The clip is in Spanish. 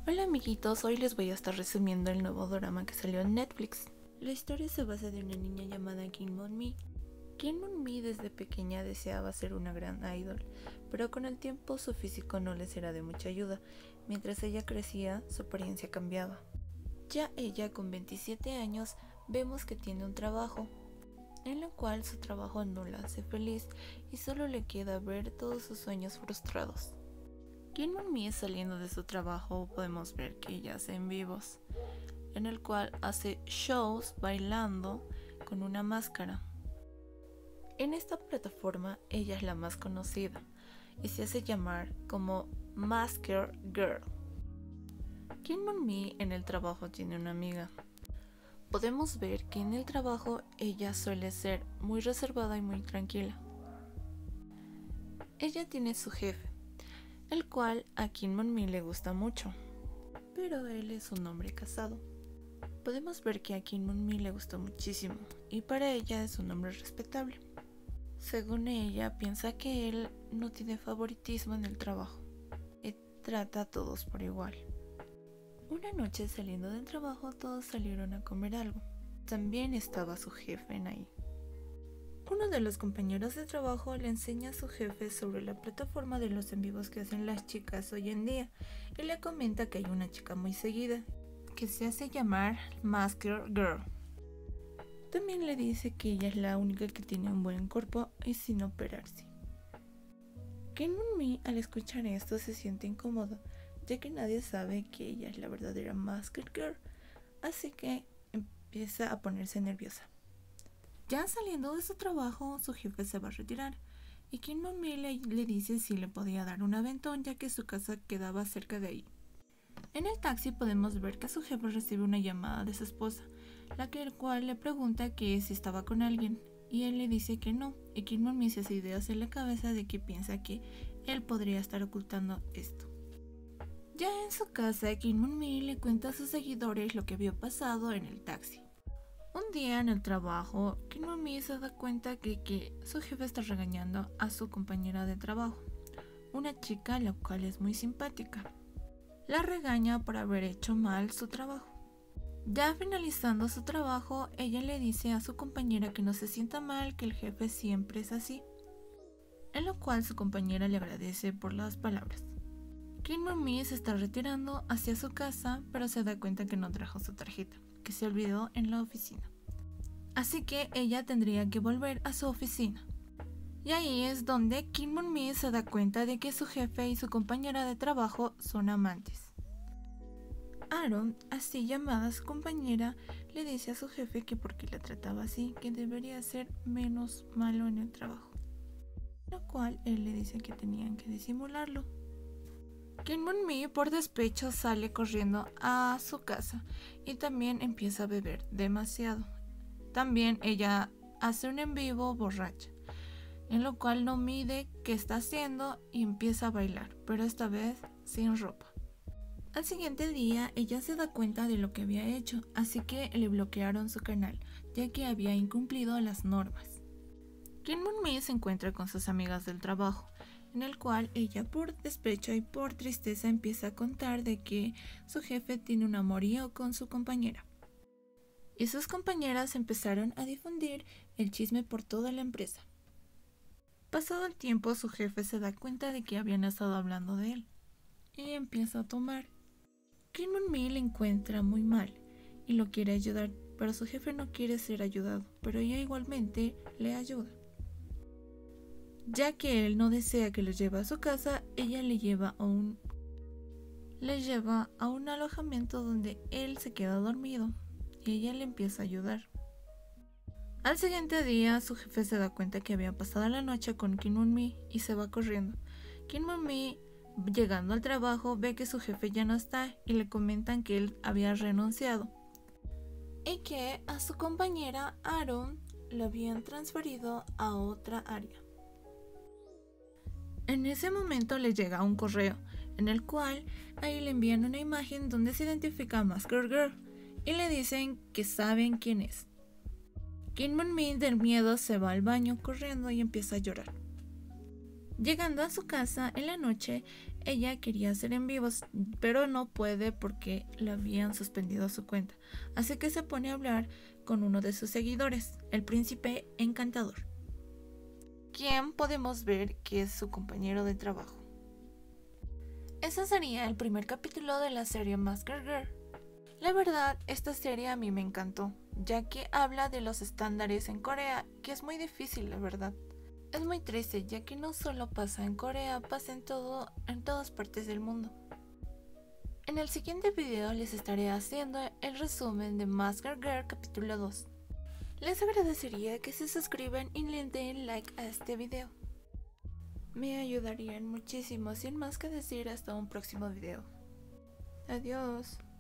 Hola amiguitos, hoy les voy a estar resumiendo el nuevo drama que salió en Netflix. La historia se basa de una niña llamada Kim Mon-mi. Kim Mon-mi desde pequeña deseaba ser una gran idol, pero con el tiempo su físico no les era de mucha ayuda. Mientras ella crecía, su apariencia cambiaba. Ya ella, con 27 años, vemos que tiene un trabajo, en el cual su trabajo no la hace feliz y solo le queda ver todos sus sueños frustrados. Kim Mon-mi saliendo de su trabajo podemos ver que ella hace en vivos, en el cual hace shows bailando con una máscara. En esta plataforma ella es la más conocida y se hace llamar como Masker Girl. Kim Mon-mi en el trabajo tiene una amiga. Podemos ver que en el trabajo ella suele ser muy reservada y muy tranquila. Ella tiene su jefe, el cual a Kim Mon-mi le gusta mucho, pero él es un hombre casado. Podemos ver que a Kim Mon-mi le gustó muchísimo y para ella es un hombre respetable. Según ella, piensa que él no tiene favoritismo en el trabajo y trata a todos por igual. Una noche saliendo del trabajo todos salieron a comer algo. También estaba su jefe ahí. Uno de los compañeros de trabajo le enseña a su jefe sobre la plataforma de los en vivos que hacen las chicas hoy en día y le comenta que hay una chica muy seguida que se hace llamar Masker Girl. También le dice que ella es la única que tiene un buen cuerpo y sin operarse. Kim Mon-mi al escuchar esto se siente incómodo, ya que nadie sabe que ella es la verdadera Masker Girl, así que empieza a ponerse nerviosa. Ya saliendo de su trabajo, su jefe se va a retirar y Kim Mon-mi le dice si le podía dar un aventón ya que su casa quedaba cerca de ahí. En el taxi podemos ver que su jefe recibe una llamada de su esposa, la cual le pregunta que si estaba con alguien y él le dice que no, y Kim Mon-mi se hace ideas en la cabeza de que piensa que él podría estar ocultando esto. Ya en su casa, Kim Mon-mi le cuenta a sus seguidores lo que había pasado en el taxi. Un día en el trabajo, Kim Mon-mi se da cuenta que su jefe está regañando a su compañera de trabajo, una chica la cual es muy simpática. La regaña por haber hecho mal su trabajo. Ya finalizando su trabajo, ella le dice a su compañera que no se sienta mal, que el jefe siempre es así, en lo cual su compañera le agradece por las palabras. Kim Mon-mi se está retirando hacia su casa, pero se da cuenta que no trajo su tarjeta, que se olvidó en la oficina. Así que ella tendría que volver a su oficina. Y ahí es donde Kim Mon-mi se da cuenta de que su jefe y su compañera de trabajo son amantes. Aaron, así llamada su compañera, le dice a su jefe que porque la trataba así, que debería ser menos malo en el trabajo. Lo cual él le dice que tenían que disimularlo. Kim Mon-mi por despecho sale corriendo a su casa y también empieza a beber demasiado. También ella hace un en vivo borracha, en lo cual no mide qué está haciendo y empieza a bailar, pero esta vez sin ropa. Al siguiente día ella se da cuenta de lo que había hecho, así que le bloquearon su canal, ya que había incumplido las normas. Kim Mon-mi se encuentra con sus amigas del trabajo, en el cual ella por despecho y por tristeza empieza a contar de que su jefe tiene un amorío con su compañera. Y sus compañeras empezaron a difundir el chisme por toda la empresa. Pasado el tiempo, su jefe se da cuenta de que habían estado hablando de él y empieza a tomar. Kim Mon-mi le encuentra muy mal y lo quiere ayudar, pero su jefe no quiere ser ayudado, pero ella igualmente le ayuda. Ya que él no desea que lo lleve a su casa, ella le lleva a un alojamiento donde él se queda dormido y ella le empieza a ayudar. Al siguiente día, su jefe se da cuenta que había pasado la noche con Kim Mon-mi y se va corriendo. Kim Mon-mi, llegando al trabajo, ve que su jefe ya no está y le comentan que él había renunciado y que a su compañera Aaron la habían transferido a otra área. En ese momento le llega un correo en el cual ahí le envían una imagen donde se identifica a Masker Girl y le dicen que saben quién es. Kim Mon-mi del miedo se va al baño corriendo y empieza a llorar. Llegando a su casa en la noche, Ella quería hacer en vivos, pero no puede porque le habían suspendido su cuenta. Así que se pone a hablar con uno de sus seguidores, el príncipe encantador, quien podemos ver que es su compañero de trabajo. Ese sería el primer capítulo de la serie Masked Girl. La verdad, esta serie a mí me encantó, ya que habla de los estándares en Corea, que es muy difícil, la verdad. Es muy triste, ya que no solo pasa en Corea, pasa en todas partes del mundo. En el siguiente video les estaré haciendo el resumen de Masked Girl capítulo 2. Les agradecería que se suscriban y le den like a este video. Me ayudarían muchísimo. Sin más que decir, hasta un próximo video. Adiós.